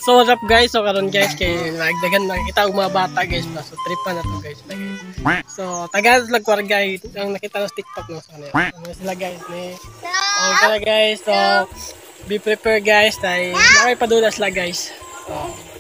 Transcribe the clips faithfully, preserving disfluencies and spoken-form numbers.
So what's up guys? So karon guys kay nagdagan nakita og mga bata guys pa. So tripan na to guys. So taga lag kwarga ang nakita sa TikTok no sa kanila. Ano sila guys ni. Oh kaya guys. So be prepared guys tay nakay padulas la guys. So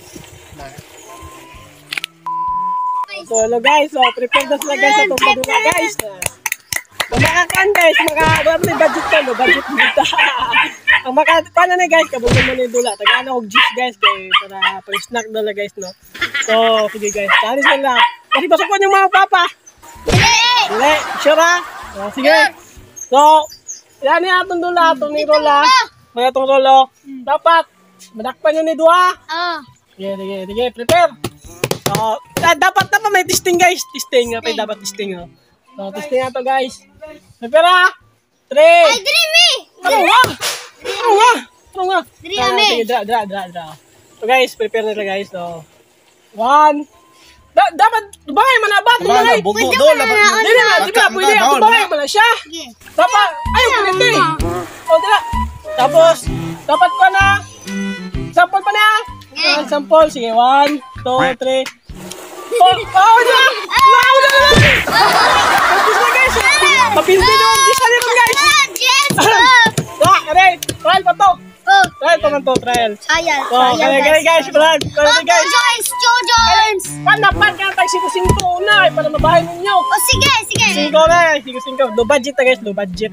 So hello guys. So prepare na sila guys sa tong padula guys. Makakan guys, maka may budget ka no, budget dito. Ang maka paano na guys, kabulon mo ni dula. Tagana og juice guys kay para pang snack dala guys no. So, sige guys, tani sila. Kasi pasok ko yung mga papa. Dili. Dili, sure ha? So, sige. So, yan ni atong dula, atong ni rola. Mga atong rolo. Dapat madakpan nyo ni dua. Oo. Sige, sige, sige, prepare. So, dapat na pa may testing guys. Testing nga pa dapat testing oh. So, testing na to guys. Prepare ha? Three. Ay, diri mi. Ano nga? Ano nga? Ano nga? Diri ami. Dra, dra, dra, dra. So guys, prepare na guys. So, one. Da dapat, tubangay man na ba? Tubangay. Bugo do. Hindi na, di ba? Pwede na, tubangay man na siya. Dapat, ayaw ko nito eh. O, dra. Tapos, dapat pa na. Sample pa na. Sample. Sige, one, two, three. Oh, oh, na! Wow, na! Tapos na guys! Mapindi doon! Di sa liman guys! Yes! Ah, kare! Trial pa to! Trial pa man to, trial! Sayang! Oh, kare, kare guys! Vlog! Kare guys! Joins! Joins! Panapan ka tayo singko-singko una para mabahay ninyo! Oh, sige! Sige! Singko na! Singko-singko! Low budget na guys! Low budget!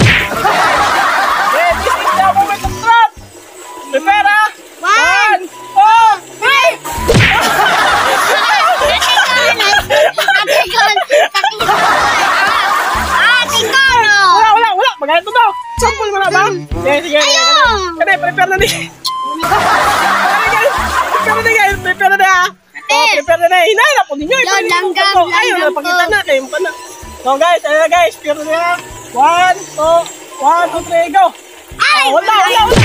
Okay, this is the moment of trap! Prepare ha! One! Two! Three! Wala, wala, wala. Magalit mo daw. Sample mo na ba? Sige, sige. Kaya, prepare na din. Prepare na guys. Prepare na na. Oh, prepare na na. Hinahanap ko ninyo. Ayaw na, pakita na. Kayo pa na. So guys, ayun na guys. Prepare na na. One, two, one, two, three, go. Wala, wala, wala.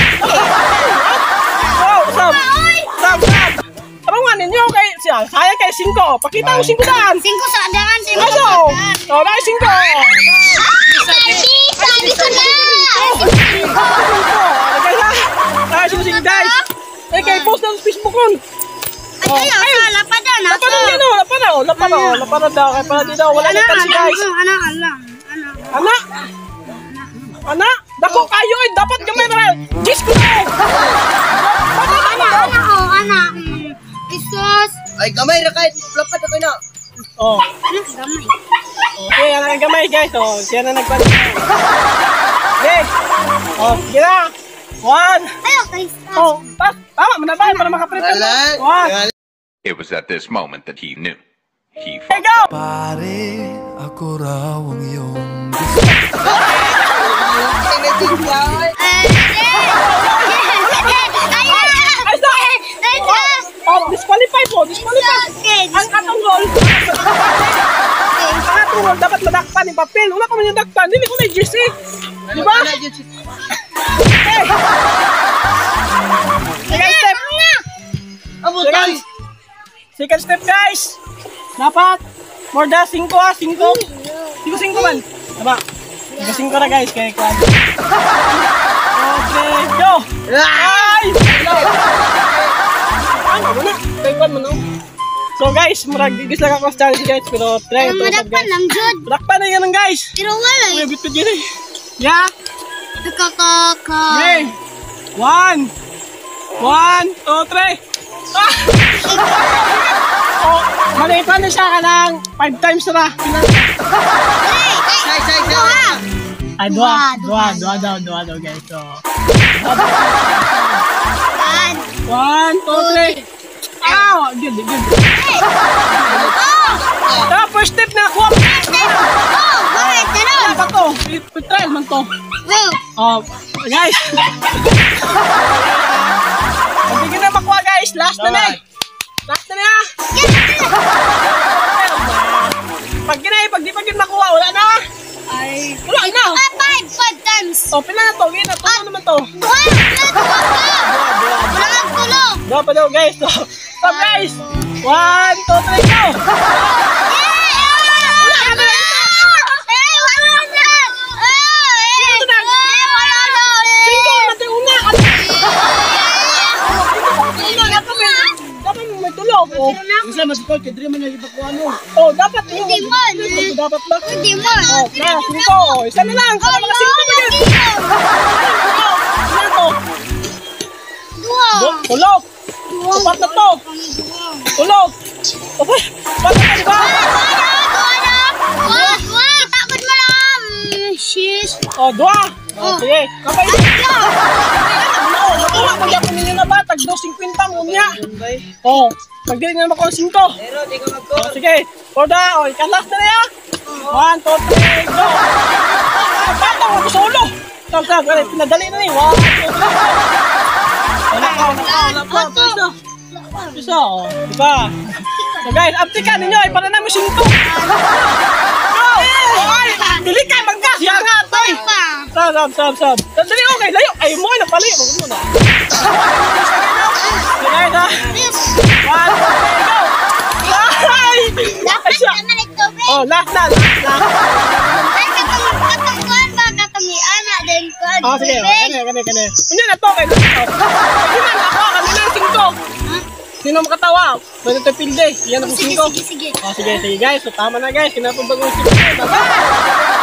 Oh, Sam. Sam, Sam. Tarungan ninyo kay siya. Saya kay singko. Pakita mo singko daan. Singko sa daan. Singko Aso. Oh, dahil singko. Sabi! Sabi ko na! Singko. Lagay na. Ah, singko singko guys. Eh, kay post ng Facebook kon. Ay, ayaw. Lapadan. Lapadan din oh. Lapadan oh. Lapadan oh. Lapadan daw. Kaya pala dito. Wala na tansi guys. Anak, anak. Anak. Anak. Dako kayo eh. Dapat gamay na. Gis ko na eh. Anak, anak, oh, anak. Isos. Ay, gamay ra kahit lapat ako na. Oh. Anak, gamay. Okay, yan ang gamay guys. Oh, siya na nagpalit. Okay. Oh, sige na. One. Ayaw, kay Oh, tas. Tama, manabay para makaprepare. One. It was at this moment that he knew. He Okay, go! Pare, ako raw ang iyong Oh, disqualify po, disqualify. Ang atong roll. Ang atong roll dapat madakpan yung papel. Wala ko man yung dakpan. Hindi ko na yung G C. Di ba? Second step. Second, second step guys. Dapat more than cinco ah, cinco. Cinco cinco man. Diba? Cinco cinco na guys. Kaya kwan. Okay, go. Ay! Ano mo na? Kaya kwan mo no? So guys, marag gigis lang ako sa challenge guys. Pero try ito sa guys. lang, Jud. Madakpan na yan guys. Pero wala May eh. bitbit yun eh. Yeah. Kakaka. Okay. One. One, two, three. Ah! Oh, malipan na siya ka ng five times na. Say, say, say. Ah, dua, dua, dua daw, dua daw guys. So, one, two, three. Ah, good, good. Ah, first step na kuha. Oh, bakit? Ano? Wala pa to. Trial man to. Oh, guys. Hindi na makuha guys. Last na na eh. Last na na. Pag ginay, pag di pa gin makuha, wala na. Ay, wala na. Ah, five, five times. Oh, pila na to. Gina, to naman to. Dua, dua, dua. Wala kang tulog. Dua pa daw guys. Stop guys. One, two, three, go. Wala ka na. Eh, wala na. Eh, Ito na. wala na. Cinco, natin una. Una, Oh, Isa masikol, kaya man yung iba ko ano. oh, dapat yun. Hindi man. Ito dapat ba? Hindi man. Oh, na, singko. Oh, isa na lang. Para mga singko ba yun? Ano to? Dua. Do- Tulog. Sapat na to. Tulog. Opa, sapat na to, di ba? Wah, wah, takut malam. Sis. Oh, dua. Oh, sige. Kapay. Oh, matuwa mo yapon ninyo na ba? Tag dos fifty mo niya. Oh, pagdili na naman ko ng singko. Pero, di ko magko. Oh, sige. Toda, oh, ikalas na niya. One, two, three, go. Pato, ako solo. Tag, tag, wala, pinadali na niya. One, two, three, go. Wala pa, wala pa, wala pa. Isa. Isa, oh. Diba? So guys, aptika ninyo, ay para namin singko. Go! Ay, dili ka, magkas. Yan nga, toy. Sab, sab, sab, sab. Dali, okay, layo. Ay, mo, napalayo. Huwag mo na. Okay, guys, ha. One, two, three, go. Ay! Ay, siya. Oh, last na, last na. Oh, sige, kani, kani, kani. Hindi na to, kay Lucio. Hindi na, ako, kami na yung singko. Sino makatawa? Pwede ito pilde. Yan ang singko. Sige, sige. Oh, sige, sige guys. So, tama na guys. Kinapabagong singko. Bye-bye!